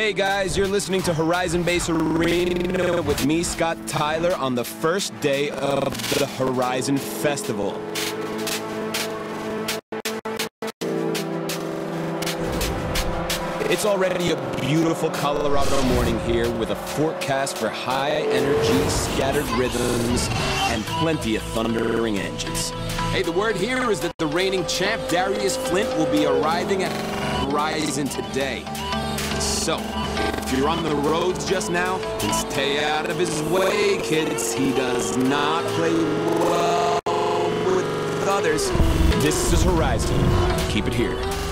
Hey guys, you're listening to Horizon Base Arena with me, Scott Tyler, on the first day of the Horizon Festival. It's already a beautiful Colorado morning here with a forecast for high energy, scattered rhythms, and plenty of thundering engines. Hey, the word here is that the reigning champ, Darius Flint, will be arriving at Horizon today. So, if you're on the roads just now, then stay out of his way, kids. He does not play well with others. This is Horizon. Keep it here.